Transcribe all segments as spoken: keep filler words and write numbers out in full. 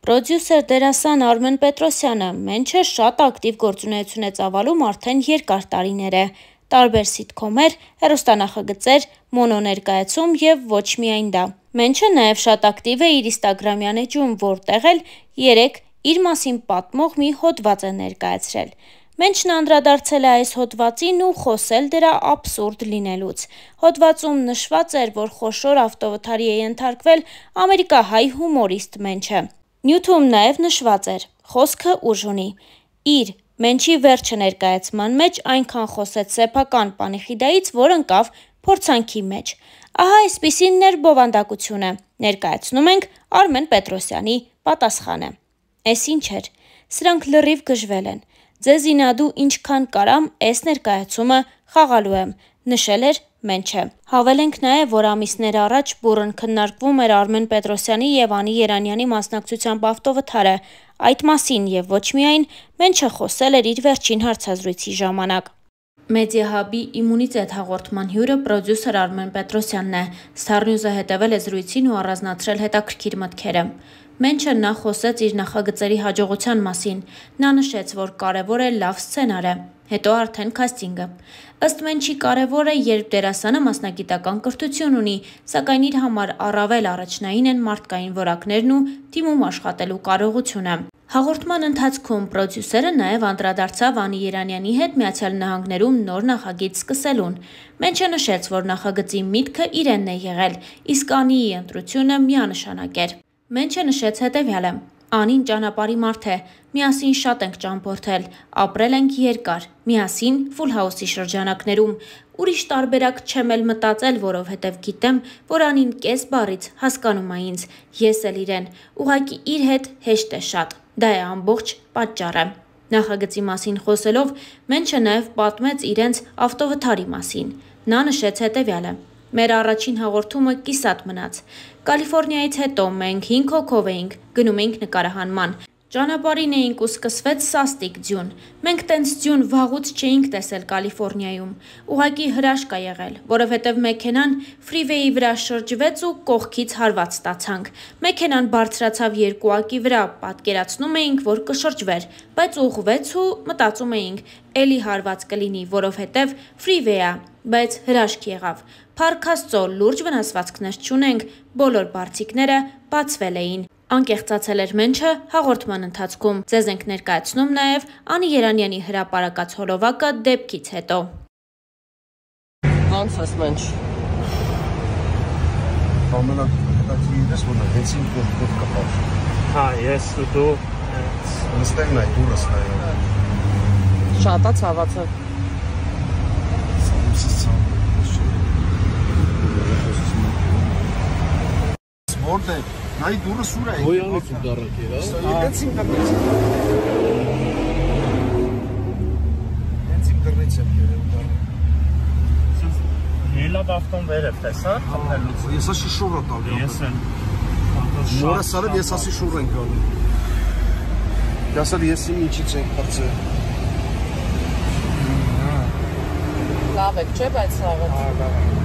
Պրոդյուսեր դերասան Արմեն Պետրոսյանը Մենչը շատ ակտիվ գործունեություն է ծավալում արդեն երկար տարիներ է, տարբեր սիթքոմեր, հեռուստանախագծեր, մոնոներկայացում և ոչ միայն դա։ Մենչը նաև շատ ակտիվ է իր ինստագրամյան էջում, որտեղ էլ երեկ իր մասին պատմող մի հոդված է ներկայացրել։ Մենչն անդրադարձել է այս հոդվածին ու խոսել դրա աբսուրդ լինելուց։ Հոդվածում նշված էր, որ խոշոր ավտովթարի է ենթարկվել ամերիկահայ հումորիստ Մենչը։ Նյութում նաև նշված էր. խոսքը ուժ ունի։ Իր Մենչի վերջը ներկայացման մեջ այնքան խոսեց սեփական պանիխիդայից, որ ընկավ փորձանքի մեջ։ Ահա այսպիսին էր բովանդակությունը։ Ներկայացնում ենք Արմեն Պետրոսյանի պատասխանը։ Էս ինչ էր։ Սրանք լրիվ գժվել են։ Ձեզ ինադու ինչքան կարամ էս ներկայացումը խաղալու եմ, նշել էր Մենչը։ Հավելենք նաև, որ ամիսներ առաջ բուռն քննարկվում էր Արմեն Պետրոսյանի և Անի Երանյանի մասնակցությամբ ավտովթարը։ Այդ մասին և ոչ միայն Մենչը խոսել էր իր վերջին հարցազրույցի ժամանակ։ Մեդիահաբի իմունիտետ հաղորդման հյուրը պրոդյուսեր Արմեն Պետրոսյանն է։ Star News-ը հետևել է զրույցին ու առանձնացրել հետաքրքիր մտքերը։ Մենչը նա խոսեց իր նախագծերի հաջողության մասին։ Նա նշեց, որ կարևոր է լավ սցենարը, հետո արդեն քաստինգը։ Ըստ Մենչի կարևոր է, երբ դերասանը մասնագիտական կրթություն ունի, սակայն իր համար առավել առաջնային են մարդկային որակներն ու թիմում աշխատելու կարողությունը։ Հաղորդման ընթացքում պրոդյուսերը նաև անդրադարձավ Անի Երանյանի հետ Միացյալ Նահանգներում նոր նախագիծ սկսելուն։ Մենչը նշեց, որ նախագծի միտքը իրենն է եղել, իսկ Անիի ընտրությունը միանշանակ էր։ Մենչը նշեց հետևյալը. Անին ճանապարհի մարդ է, միասին շատ ենք ճամփորդել, ապրել ենք երկար, միասին Full House-ի շրջանակներում։ Ուրիշ տարբերակ չեմ էլ մտածել, որովհետև գիտեմ, որ Անին կես բառից հասկանում է ինձ, ես էլ իրեն, ուղղակի իր հետ հեշտ է շատ, դա է ամբողջ պատճառը։ Նախագծի մասին խոսելով Մենչը նաև պատմեց իրենց ավտովթարի մասին։ Նա նշեց հետևյալը. Մեր առաջին հաղորդումը կիսատ մնաց։ Կալիֆորնիայից հետո մենք հինգ հոգով էինք, գնում էինք նկարահանման։ Ճանապարհին էինք ու սկսվեց սաստիկ ձյուն։ Մենք տենց ձյուն վաղուց չէինք տեսել Կալիֆորնիայում։ Ուղղակի հրաշք ա եղել, որովհետև մեքենան ֆրիվեյի վրա շրջվեց ու կողքից հարված ստացանք։ Մեքենան բարձրացավ երկուակի վրա, պատկերացնում էինք, որ կշրջվեր, բայց ուղղվեց ու մտածում էինք, էլի հարված կլինի, որովհետև ֆրիվեյ ա, բայց հրաշք եղավ։ Փառք Աստծո, լուրջ վնասվածքներ չունենք, բոլոր բարձիկները բացվել էին։ Անկեղծացել էր Մենչը հաղորդման ընթացքում։ Ձեզ ենք ներկայացնում նաև Անի Երանյանի հրապարակած հոլովակը դեպքից հետո։ Ոնց ես Մենչ։ Ամենահետաքրքիրը ես որ հենց ինքն դուք կապավ։ Հա, ես ու դու նստենք նայ դուրս նայ։ Շատ է ցավացել։ Որտե՞ղ։ Նայ դուրս ուր է։ Ոյանից ու դարակեր, հա։ Հենց իմ դրնից։ Հենց իմ դրնից եմ գերել դառը։ Ելավ ավտոն վերև, տեսա՞, խփելուց։ Ես ասի շուռ ա տալի։ Ես եմ։ Նորը սարը ես ասի շուռ ենք գալու։ Դասալ ես իմ ինչից ենք բացել։ Լավ եք, չէ՞, բայց սաղը։ Հա, լավ է։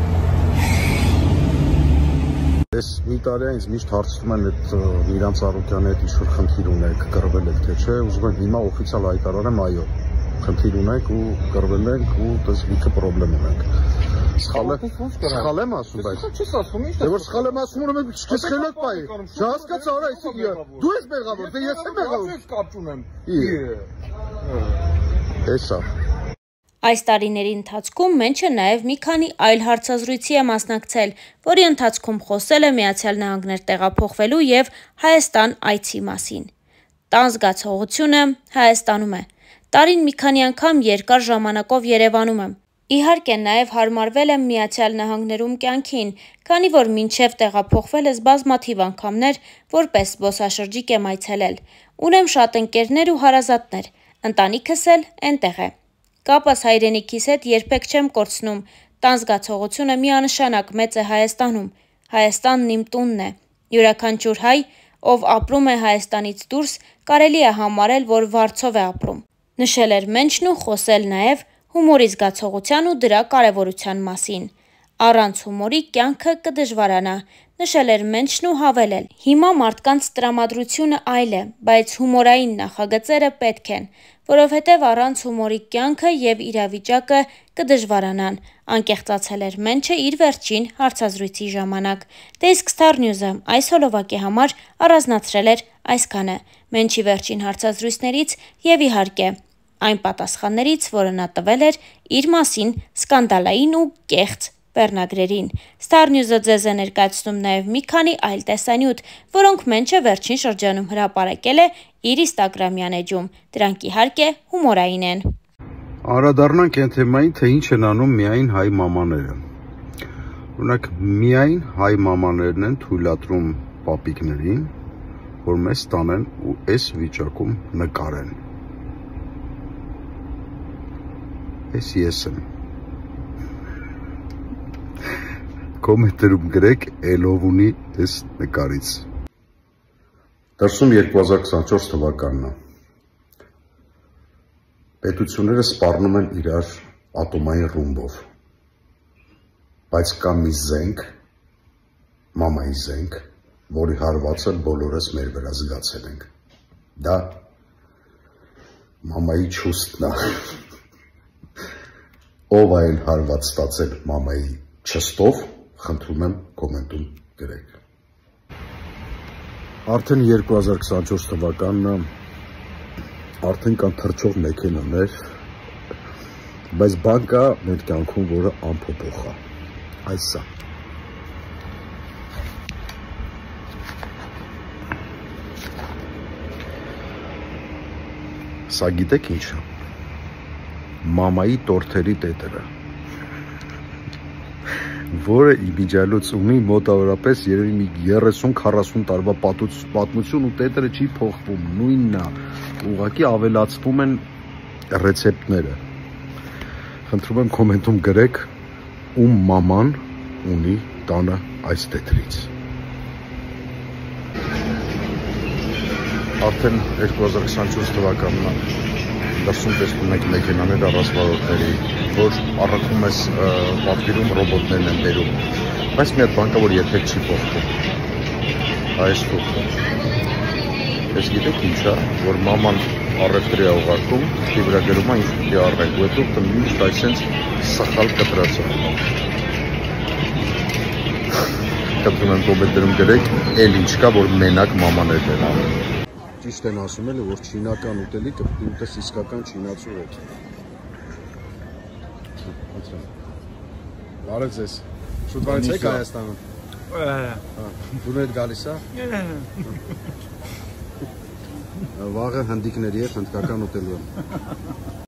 Ես մի տարի ինձ միշտ հարցնում են այդ Իրանց Արուկյանի հետ ինչ-որ խնդիր ունեք, կռվել եք թե չէ, ուզում եմ հիմա օֆիցիալ հայտարարեմ, այո, խնդիր ունենք ու կռվել ենք ու դες լիքը պրոբլեմ ունենք։ Սխալ եմ ասում, բայց Չես ասում, ի՞նչ դե որ սխալ եմ ասում, ուրեմն չքսխելոք բայ։ Չհասկացա, արա, այսինքն դու ես մեղավոր, դե ես եմ մեղավոր։ Ես կապ չունեմ։ Հեսա։ Այս տարիների ընթացքում Մենչը նաև մի քանի այլ հարցազրույցի է մասնակցել, որի ընթացքում խոսել է Միացյալ Նահանգներ տեղափոխվելու և Հայաստան այցի մասին։ Տան զգացողությունը Հայաստանում է։ Տարին մի քանի անգամ երկար ժամանակով Երևանում եմ։ Իհարկե նաև հարմարվել եմ Միացյալ Նահանգներում կյանքին, քանի որ մինչև տեղափոխվելս բազմաթիվ անգամներ որպես զբոսաշրջիկ եմ այցելել։ Ունեմ շատ ընկերներ ու հարազատներ, ընտանիքս էլ էնտեղ է։ Կապս հայրենիքիս հետ երբեք չեմ կորցնում, տան զգացողությունը միանշանակ մեծ է Հայաստանում, Հայաստանն իմ տունն է, յուրաքանչյուր հայ, ով ապրում է Հայաստանից դուրս, կարելի է համարել, որ վարձով է ապրում, նշել էր Մենչն ու խոսել նաև հումորի զգացողության ու դրա կարևորության մասին, առանց հումորի կյանքը կդժվարանա, նշել էր Մենչն ու հավելել. Հիմա մարդկանց տրամադրությունը այլ է, բայց հումորային նախագծերը պետք են, որովհետև առանց հումորի կյանքը և իրավիճակը կդժվարանան, անկեղծացել էր Մենչը իր վերջին հարցազրույցի ժամանակ։ Դե իսկ Star News-ը այս հոլովակի համար առանձնացրել էր այսքանը Մենչի վերջին հարցազրույցներից և իհարկե այն պատասխաններից, որը նա տվել էր իր մասին սկանդալային ու կեղծ վերնագրերին։ Star News-ը ձեզ է ներկայացնում նաև մի քանի այլ տեսանյութ, որոնք Մենչը վերջին շրջանում հրապարակել է իր Instagram-յան էջում։ Դրանք իհարկե հումորային են։ Անդրադառնանք այն թեմային, թե ինչ են անում միայն հայ մամաները։ Օրինակ, միայն հայ մամաներն են թույլատրում պապիկներին, որ մեզ տանեն ու այս վիճակում նկարեն։ Այս ես եմ։ Կոմենտերում գրեք Էլով ունի այս նկարից։ Դրսում երկու հազար քսանչորս թվականն է։ Պետությունները սպառնում են իրար ատոմային ռումբով, բայց կա մի զենք, մամայի զենք, որի հարվածը բոլորս մեր վրա զգացել ենք։ Դա մամայի չուստն է։ Ով այն հարված ստացել մամայի չստով, խնդրում եմ կոմենտում գրեք։ Արդեն երկու հազար քսանչորս թվականն արդեն կան թռչող մեքենաներ, բայց բան կա մեր կյանքում, որը անփոփոխ է։ Այս է։ Սա գիտեք ինչ է։ Մամայի տորթերի տետերը, որը իմիջիայլոց ունի մոտավորապես երևի մի երեսուն քառասուն տարվա պատմություն ու տետերը չի փոխվում, նույնն է, ուղղակի ավելացվում են ռեցեպտները։ Խնդրում եմ կոմենտում գրեք, ում մաման ունի տանը այս տետրից։ Արդեն երկու հազար քսանչորս թվականն դրսում տեսնում եք մեքենաներ առասպարորդների, որ առաքում ես պատվիրում ռոբոտներն են բերում, բայց մի հատ բան կա, որ երբեք չի փոխվում։ Այս փոխվում։ Ես գիտեք ինչ է, որ մաման առևտրի է ուղարկում, թղթի վրա գրում է ինչ պիտի առնենք, ու հետո միշտ այսենց սխալ կտրած է։ Կտրում եմ կոմենտերում գրեք, էլ ինչ կա, որ մենակ մամաներն են անում։ Ճիշտ են ասում էլ, որ չինական ուտելիքը պիտի ուտես իսկական չինացու հետ։ Բարև ձեզ։ Շուտ վանից եք Հայաստանում։ Դու հետ գալիս է։ Վաղը հնդիկների հետ հնդկական ուտելու եմ։